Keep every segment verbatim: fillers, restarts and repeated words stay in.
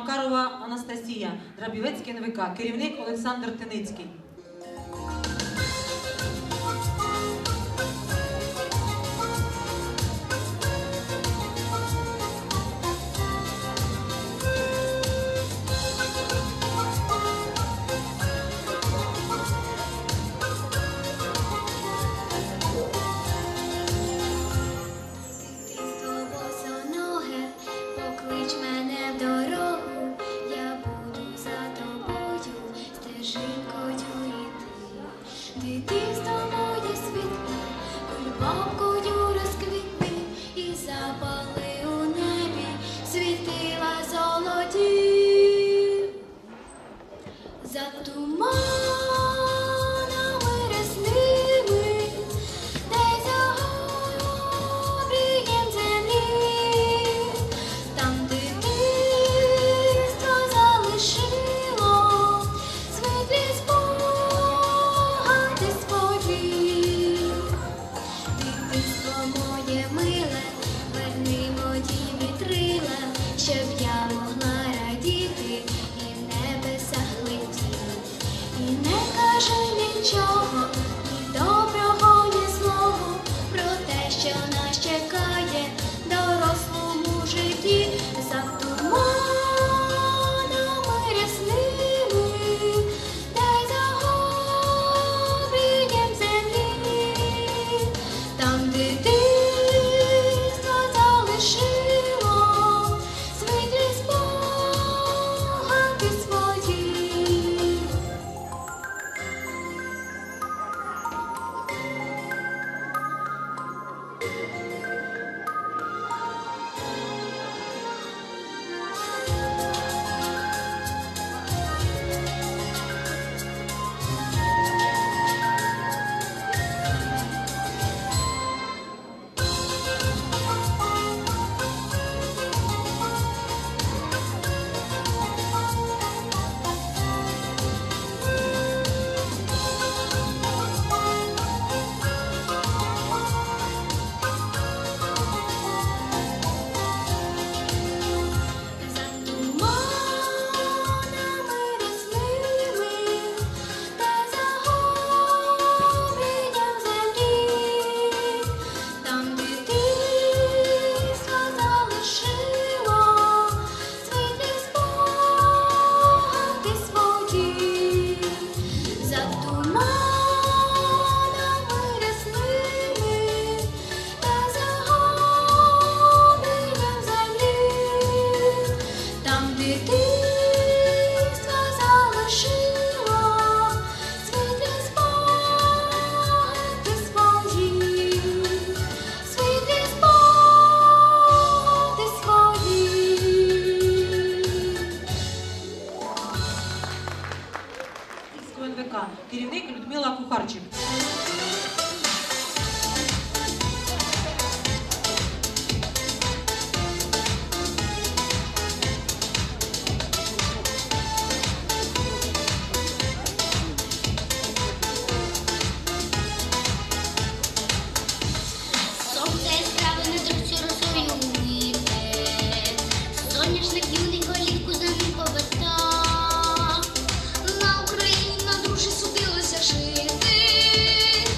Макарова Анастасія, Драбівецький ен ве ка, керівник Олександр Тиницький. Дитинство моє світле, кульбабкою розквітни і запали у небі світила золоті. За туманами рясними, десь за обрієм землі, там дитинство залишило світлі спогади свої. Дитинство моє миле, верни мої вітрила, щоб я могла радіти і в небесах летіти. І не кажи нічого, ні доброго, ні злого, про те, що нас чекає в дорослому житті. За туманами рясними, дай за обрієм землі, там дитинство залишило світлі спогади свої. За туманами рясними, та за обрієм землі, там дитинство залишило світлі спогади свої. За туманами рясними, та за обрієм землі, там дитинство залишило світлі спогади свої, світлі спогади свої. ен ве ка, керівник Людмила Кухарчик. Сонце яскраве на дорозі росою уміє, соняшник юний голівку за ним повета. На Україні на душі судилося жити,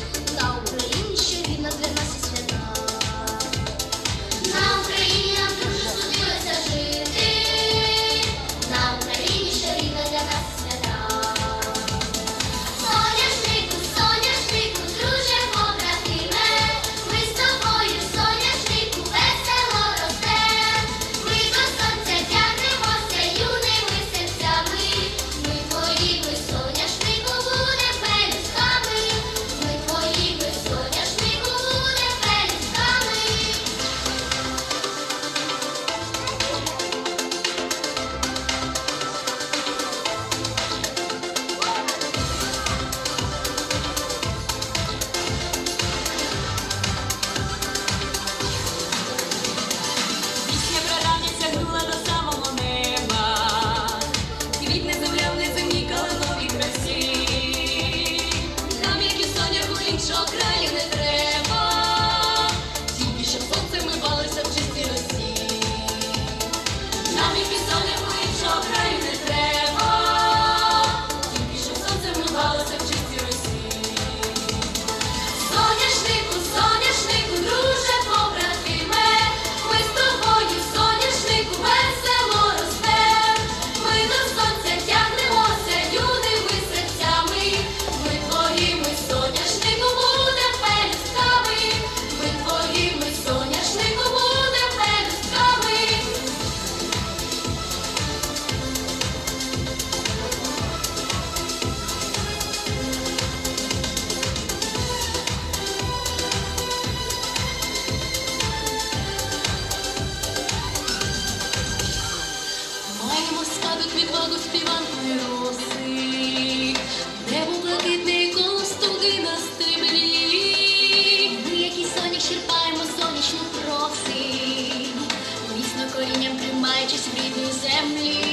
немає роси, небо блакитне коло стуги на стеблі. Ми, як і соняк, черпаємо сонячну просинь, міцно корінням тримаючись в рідній землі.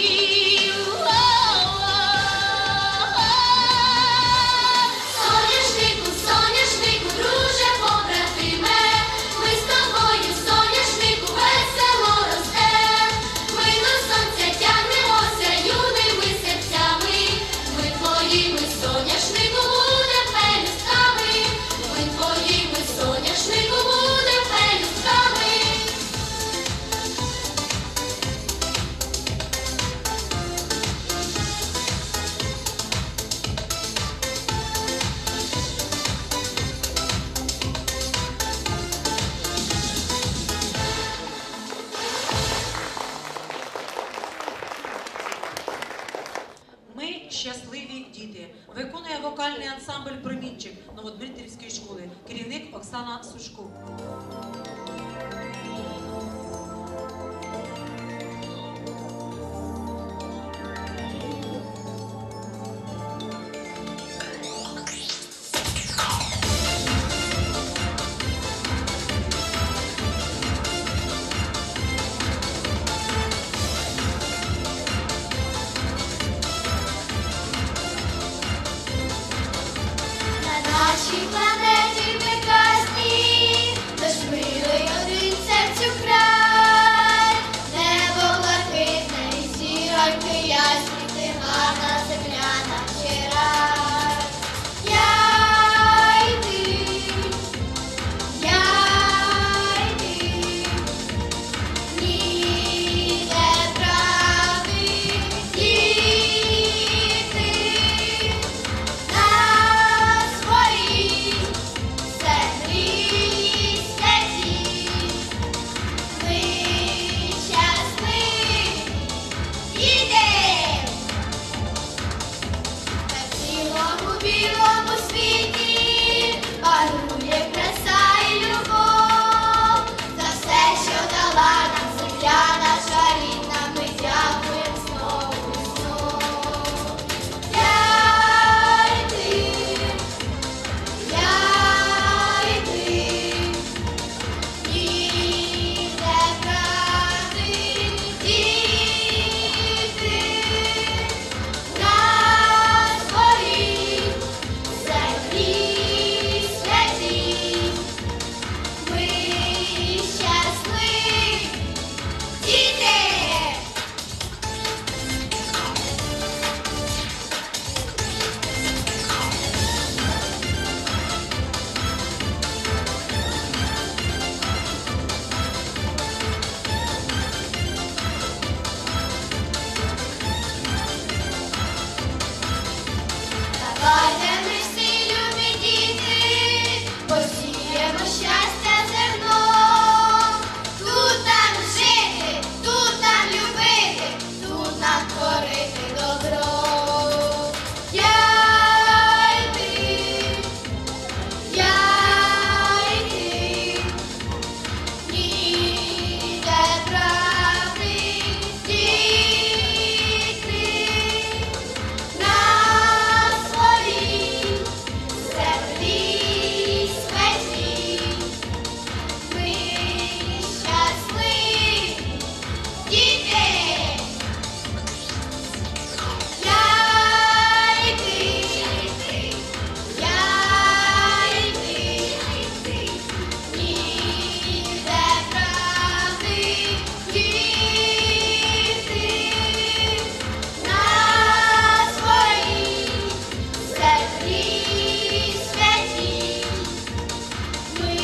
Соняшнику, соняшнику, друже, побратиме, ми з тобою, соняшнику, весело ростем. Ми до сонця тягнемося юними серцями, ми твоїми, соняшнику, будем пелюстками, ми твоїми, соняшнику, будем пелюстками. Ми щасливі діти. Виконує вокальний ансамбль «Промінчик» Новодмитрівської школи. Керівник Оксана Сушко. На нашій планеті прекрасній, наш милий один серцю край, небо блакитне і зіроньки ясні, ти гарна земля, наче рай. Я й ти, я й ти, ніде правди діти. На своїй землі святі ми щасливі діти. На цілому білому світі панує краса і любов. За все, що дала нам земля наша рідна, ми дякуємо знову і знову. Я й ти, я й ти, ніде правди діти. На своїй землі святі ми щасливі діти. Давайте ми всі, любі діти, посіємо щастя зерно. Тут нам жити, тут нам любити, тут нам творити добро. Я й ти, я й ти, ніде правди діти. На своїй землі святі ми щасливі діти. Я й ти, я й ти, ніде правди діти. На своїй землі святі ми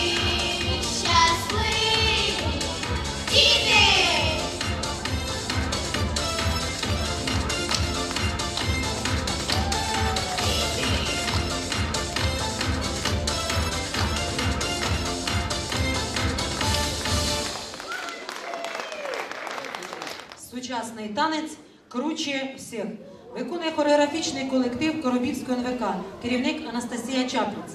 щасливі діти. Сучасний танець круче всіх. Виконує хореографічний колектив Коробівської ен ве ка. Керівник Анастасія Чапліць.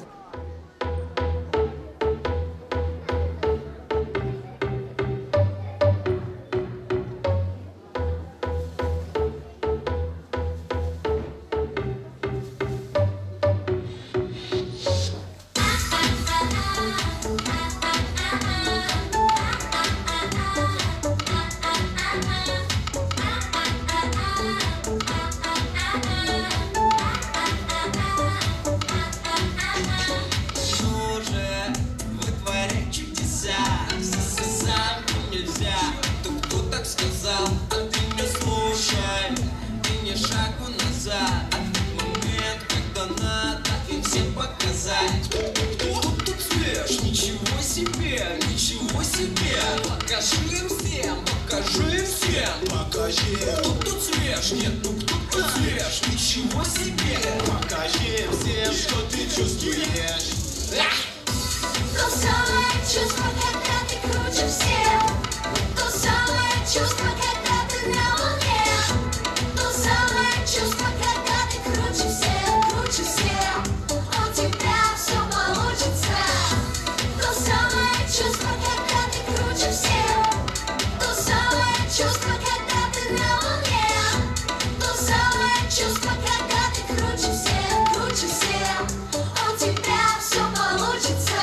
всем, покажи, кто тут свеж, нет, ну кто тут свеж, ничего себе, покажи всем, что ты чувствуешь. То самое чувство, когда ты круче всех. То самое чувство, когда ты на волне. То самое чувство, когда ты круче всех, круче всех. У тебя все получится. То самое чувство, когда ты круче всех. То самое чувство, когда ты на волне. То самое чувство, когда ты круче всех, круче всех. У тебя все получится.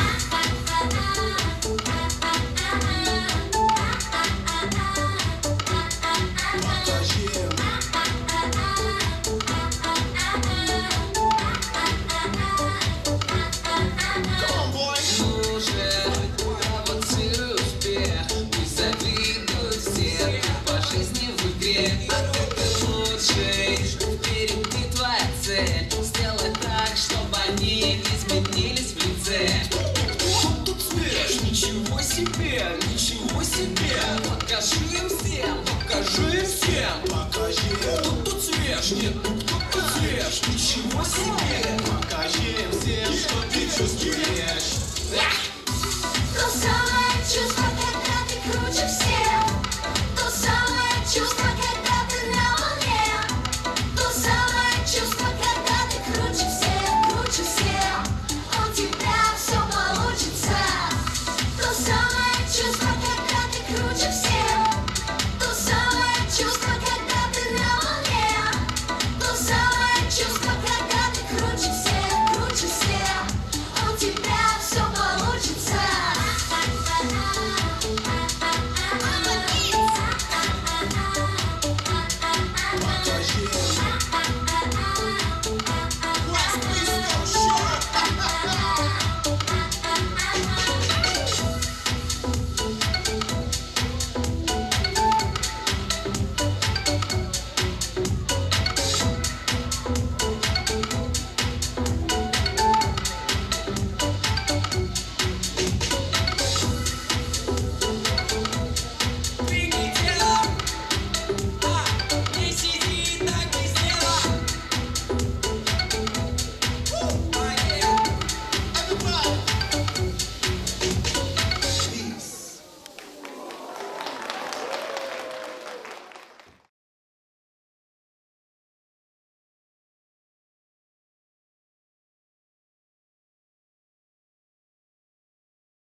Сделай так, чтобы они изменились в лице. Кто тут свеж? Ничего себе, ничего себе. Покажи им всем, покажи им всем. Покажи. Кто тут свеж? Нет, ну кто тут свеж? Ничего себе. Покажи им всем, что ты чувствуешь.